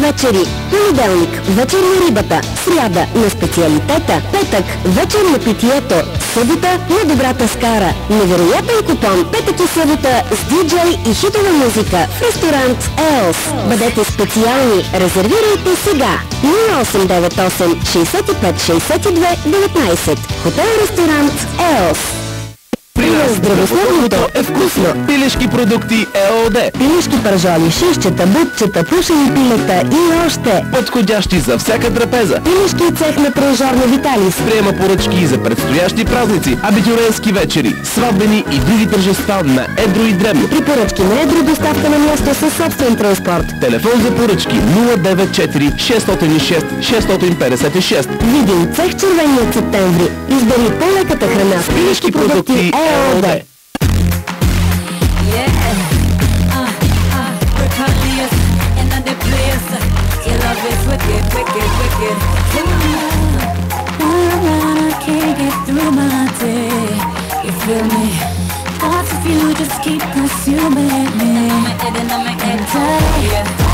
вечери. Понеделник – вечер на рибата. Сряда – на специалитета. Петък – вечер на питието. Събота – на добрата скара. Невероятен купон петък и събота с диджей и хитова музика в ресторант Елс. Бъдете специални. Резервирайте сега. 0898 65 62 19. Хотел-ресторант Елс. При нас здравословното е вкусно. Пилешки продукти ЕООД. Пилешки пържоли, шишчета, бутчета, пушени пилета и още. Подходящи за всяка трапеза. Пилешки цех на тренажор на Виталис. Приема поръчки за предстоящи празници, абитюренски вечери, сватбени и други тържества на едро и дребно. При поръчки на едро доставка на място със собствен транспорт. Телефон за поръчки 094 606 656. Видим цех Червеният септември. Избери по-леката храна с пилешки продукти ЕООД. Thoughts of you just keep consuming me. And I'm tired.